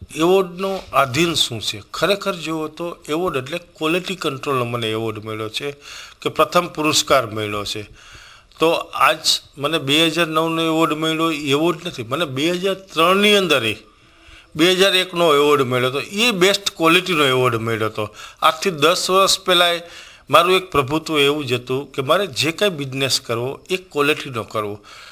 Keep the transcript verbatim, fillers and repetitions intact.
એવોર્ડનો આધીન શું છે? ખરેખર જોવો તો એવોર્ડ એટલે ક્વોલિટી કંટ્રોલનો મને એવોર્ડ મળ્યો છે કે પ્રથમ પુરસ્કાર મળ્યો છે. તો આજ મને બે હજાર નવનો એવોર્ડ મળ્યો એવોર્ડ નથી, મને બે હજાર ત્રણની અંદર એ બે હજાર એકનો એવોર્ડ મળ્યો હતો. એ બેસ્ટ ક્વોલિટીનો એવોર્ડ મળ્યો હતો. આજથી દસ વર્ષ પહેલાં મારું એક પ્રભુત્વ એવું જ હતું કે મારે જે કાંઈ બિઝનેસ કરવો એ ક્વોલિટીનો કરવો.